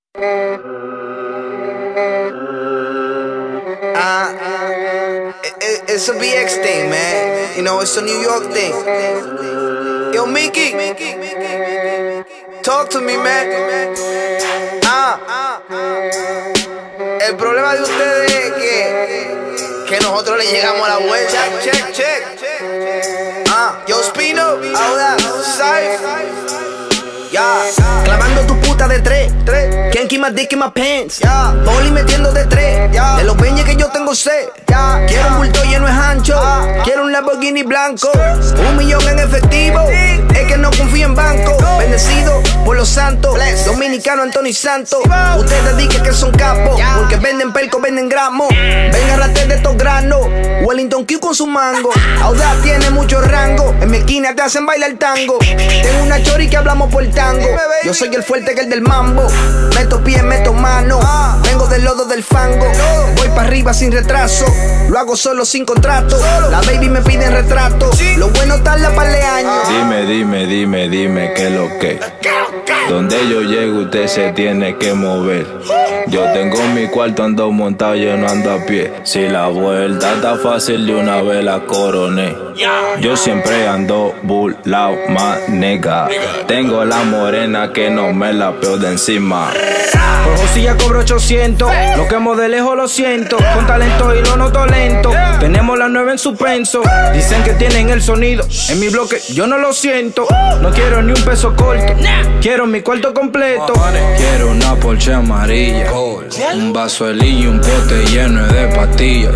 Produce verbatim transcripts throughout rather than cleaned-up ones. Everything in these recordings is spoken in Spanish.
Uh, it, it, it's a B X thing, man. You know, it's a New York thing. Yo, Mickey, talk to me, man. Ah, el problema de ustedes es que, que nosotros le llegamos a la vuelta. Check, check, check. Ah, yo, Spino, ahora, Saif. Ya, yeah. Clavando tu puta de tres, tres. Can't keep my dick in my pants. Yeah. Poli metiendo de tres. Yeah. De los peñes que yo tengo sed. Yeah. Quiero un bulto lleno de ancho. Yeah. Quiero un Lamborghini blanco. Un millón en efectivo. Es que no confío en banco. Bendecido por los santos. Dominicano Anthony Santos. Ustedes dicen que son capos. Yeah. Porque venden perco, venden gramos. Venga, rate de estos granos. Wellington Q con su mango. Audaz tiene mucho rango. En mi esquina te hacen bailar tango. Tengo una chori que hablamos por tango. Yo soy el fuerte que el del mambo. Meto pie, meto mano. Vengo del lodo del fango. Voy para arriba sin retraso. Lo hago solo sin contrato. La baby me pide retrato. Lo bueno tarda par de años. Dime, dime, dime, dime qué es lo que. Donde yo llego usted se tiene que mover. Yo tengo mi cuarto, ando montado, yo no ando a pie. Si la vuelta está fácil, de una vez la coroné. Yo siempre ando burlao, ma nega. Tengo la morena que no me la peo de encima. Por Josilla cobro ochocientos. Lo quemo de lejos, lo siento. Con talento y lo noto lento. Tenemos la nueva en suspenso. Dicen que tienen el sonido. En mi bloque yo no lo siento. No quiero ni un peso corto. Quiero mi cuarto completo. Quiero una Porsche amarilla. Un vaso de línea y un pote lleno de pastillas.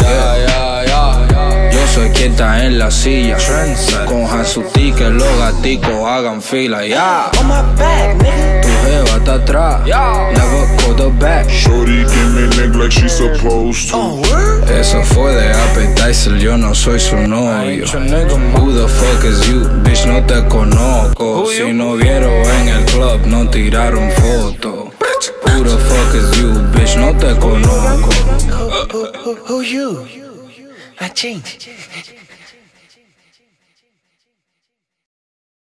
Yo soy quien está en la silla. Con Jasuti que los gaticos hagan fila. Ya, tu jeva está atrás. Never go the back. Shorty give me neck like she supposed to. Eso fue de appetizer, yo no soy su novio. Who the fuck is you, bitch, no te conozco. Si no vieron en el club, no tiraron foto. Who the fuck is you, bitch, no te conozco. Who you? I changed.